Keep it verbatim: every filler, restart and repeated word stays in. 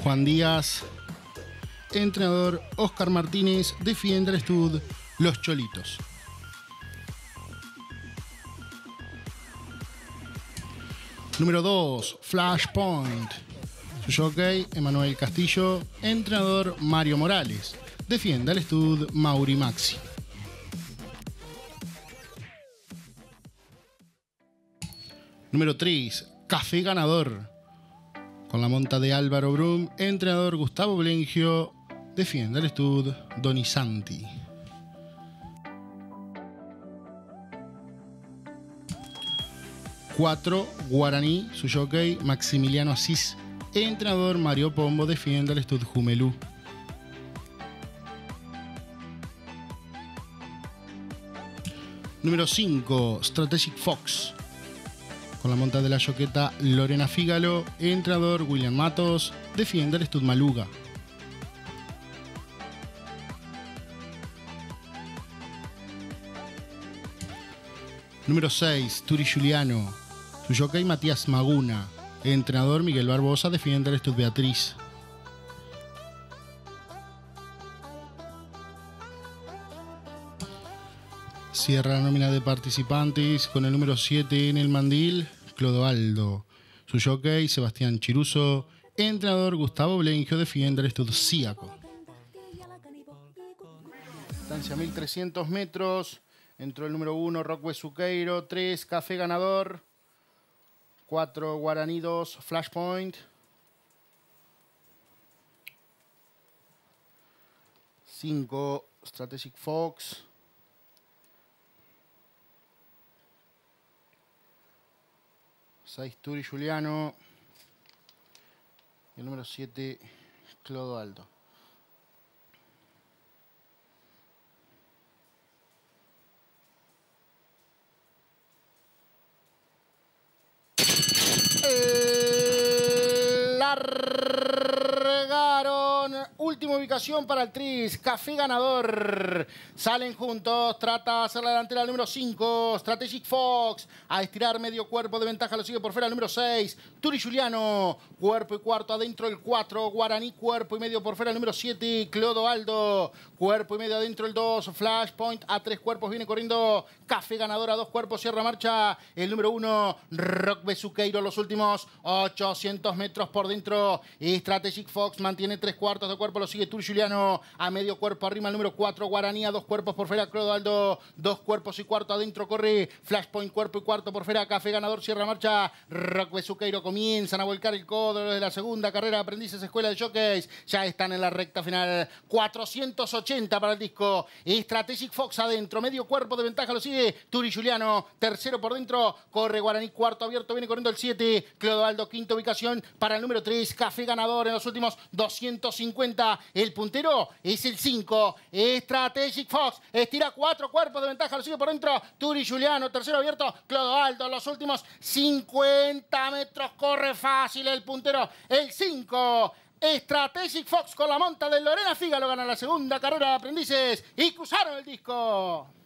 Juan Díaz. Entrenador Oscar Martínez. Defiende el Stud Los Cholitos. Número dos, Flashpoint. Su jockey, Emanuel Castillo. Entrenador, Mario Morales. Defiende al Stud Mauri Maxi. Número tres, Café Ganador. Con la monta de Álvaro Brum. Entrenador, Gustavo Blengio. Defiende al Stud Donisanti. cuatro, Guaraní, su jockey, Maximiliano Asís. Entrenador, Mario Pombo. Defiende al Stud Jumelú. Número cinco, Strategic Fox. Con la monta de la yoqueta, Lorena Fígalo. Entrenador, William Matos. Defiende al Stud Maluga. Número seis, Turi Giuliano. Su jockey, Matías Maguna. Entrenador, Miguel Barbosa. Defiende al Stud Beatriz. Cierra la nómina de participantes con el número siete en el mandil, Clodoaldo. Su jockey, Sebastián Chiruso. Entrenador, Gustavo Blengio. Defiende al Stud Cíaco. Distancia mil trescientos metros. Entró el número uno, Roque Suqueiro. tres, Café Ganador. cuatro, Guaraní. dos, Flashpoint. cinco, Strategic Fox. seis, Turi Giuliano. Y el número siete, Clodoaldo. Largaron. Última ubicación para el Tris. Café Ganador. Salen juntos. Trata de hacer la delantera al número cinco. Strategic Fox. A estirar medio cuerpo de ventaja. Lo sigue por fuera el número seis. Turi Giuliano. Cuerpo y cuarto adentro el cuatro. Guaraní. Cuerpo y medio por fuera el número siete. Clodoaldo. Cuerpo y medio adentro el dos. Flashpoint. A tres cuerpos viene corriendo. Café Ganador a dos cuerpos. Cierra marcha el número uno. Roque Besuqueiro. Los últimos ochocientos metros por dentro. Strategic Fox mantiene tres cuartos de cuerpo. Lo sigue Turi Giuliano. A medio cuerpo arriba el número cuatro. Guaraní a dos cuerpos por fuera. Clodoaldo. Dos cuerpos y cuarto adentro. Corre Flashpoint. Cuerpo y cuarto por fuera. Café Ganador. Cierra marcha. Roque Besuqueiro. Comienzan a volcar el codo de la segunda carrera de aprendices Escuela de Jockeys. Ya están en la recta final. cuatrocientos ochenta para el disco. Strategic Fox adentro. Medio cuerpo de ventaja. Lo sigue Turi Giuliano. Tercero por dentro. Corre Guaraní. Cuarto abierto. Viene corriendo el siete. Clodoaldo. Quinta ubicación para el número tres. Café Ganador en los últimos doscientos cincuenta. El puntero es el cinco. Strategic Fox. Estira cuatro cuerpos de ventaja. Lo sigue por dentro Turi Giuliano. Tercero abierto. Clodoaldo. Los últimos cincuenta metros. Corre fácil el puntero. El cinco. Strategic Fox con la monta de Lorena Fígalo gana la segunda carrera de aprendices y cruzaron el disco.